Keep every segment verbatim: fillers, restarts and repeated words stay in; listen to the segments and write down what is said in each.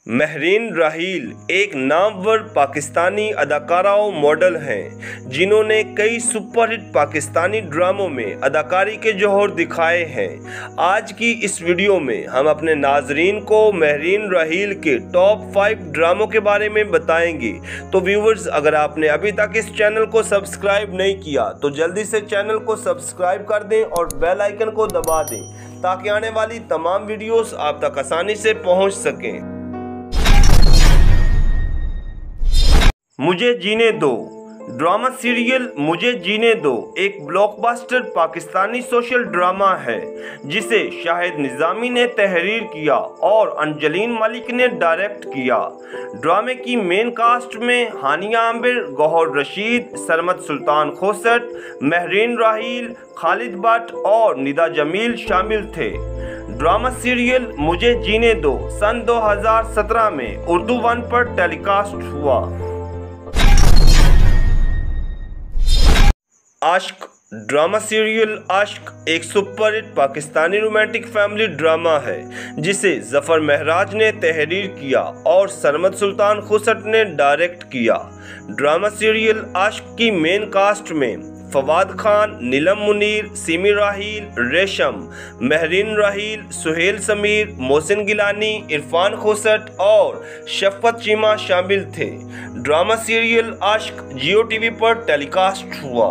महरीन राहील एक नामवर पाकिस्तानी अदाकारा और मॉडल हैं जिन्होंने कई सुपरहिट पाकिस्तानी ड्रामों में अदाकारी के जौहर दिखाए हैं। आज की इस वीडियो में हम अपने नाजरीन को महरीन राहील के टॉप फाइव ड्रामों के बारे में बताएंगे। तो व्यूवर्स, अगर आपने अभी तक इस चैनल को सब्सक्राइब नहीं किया तो जल्दी से चैनल को सब्सक्राइब कर दें और बेल आइकन को दबा दें ताकि आने वाली तमाम वीडियोस आप तक आसानी से पहुंच सकें। मुझे जीने दो ड्रामा सीरियल मुझे जीने दो एक ब्लॉकबस्टर पाकिस्तानी सोशल ड्रामा है जिसे शाहिद निज़ामी ने तहरीर किया और अंजलीन मलिक ने डायरेक्ट किया। ड्रामे की मेन कास्ट में हानिया आमिर, गौहर रशीद, सरमद सुल्तान खोसट, महरीन राहील, खालिद भट्ट और निदा जमील शामिल थे। ड्रामा सीरियल मुझे जीने दो सन दो हज़ार सत्रह में उर्दू वन पर टेलीकास्ट हुआ। आश्क ड्रामा सीरियल आश्क एक superhit Pakistani romantic family drama है जिसे जफर महराज ने तहरीर किया और सरमद सुल्तान खुसट ने डायरेक्ट किया। ड्रामा सीरियल आश्क की मेन कास्ट में फवाद खान, नीलम मुनीर, सिमी राहील, रेशम, महरीन राहील, सुहेल समीर, मोहसिन गिलानी, इरफान खोसट और शफकत चीमा शामिल थे। Drama serial Aashk Geo TV पर टेलीकास्ट हुआ।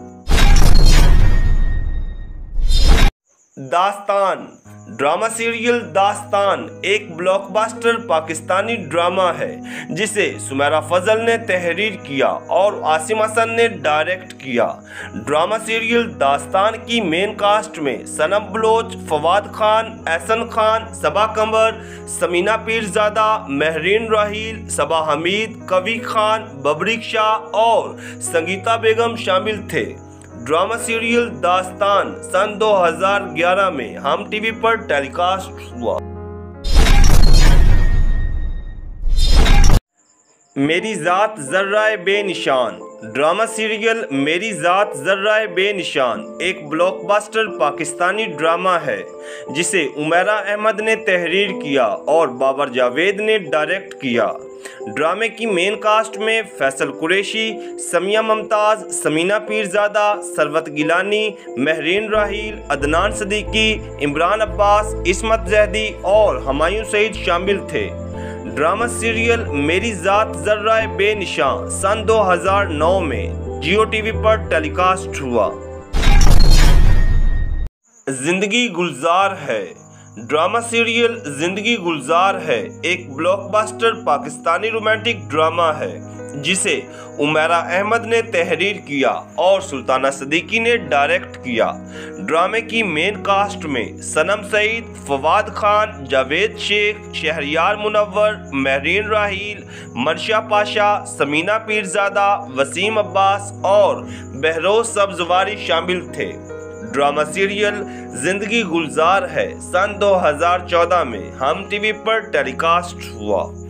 दास्तान ड्रामा सीरियल दास्तान एक ब्लॉकबस्टर पाकिस्तानी ड्रामा है जिसे सुमेरा फजल ने तहरीर किया और आसिम हसन ने डायरेक्ट किया। ड्रामा सीरियल दास्तान की मेन कास्ट में सनम बलोच, फवाद खान, एहसन खान, सबा कमर, समीना पीरजादा, महरीन राहील, सबा हमीद, कवी खान, बबरीक शाह और संगीता बेगम शामिल थे। ड्रामा सीरियल दास्तान सन दो हज़ार ग्यारह में हम टीवी पर टेलीकास्ट हुआ। मेरी ज़ात ज़र्राए बेनिशान ड्रामा सीरियल मेरी ज़ात ज़र्राए बेनिशान एक ब्लॉकबस्टर पाकिस्तानी ड्रामा है जिसे उमैरा अहमद ने तहरीर किया और बाबर जावेद ने डायरेक्ट किया। ड्रामे की मेन कास्ट में फैसल कुरैशी, समिया मुमताज़, समीना पीरजादा, सरवत गिलानी, महरीन राहील, अदनान सदीकी, इमरान अब्बास, इस्मत जहदी और हमायूं सईद शामिल थे। ड्रामा सीरियल मेरी ज़ात ज़र्राए बेनिशान सन दो हज़ार नौ में जियो टीवी पर टेलीकास्ट हुआ। जिंदगी गुलजार है ड्रामा सीरियल जिंदगी गुलजार है एक ब्लॉकबस्टर पाकिस्तानी रोमांटिक ड्रामा है जिसे उमैरा अहमद ने तहरीर किया और सुल्ताना सदीकी ने डायरेक्ट किया। ड्रामे की मेन कास्ट में सनम सईद, फवाद खान, जावेद शेख, शहरियार मुनव्वर, महरीन राहील, मर्शा पाशा, समीना पीरजादा, वसीम अब्बास और बहरोज सब्जवारी शामिल थे। ड्रामा सीरियल जिंदगी गुलजार है सन दो हज़ार चौदह में हम टीवी पर टेलीकास्ट हुआ।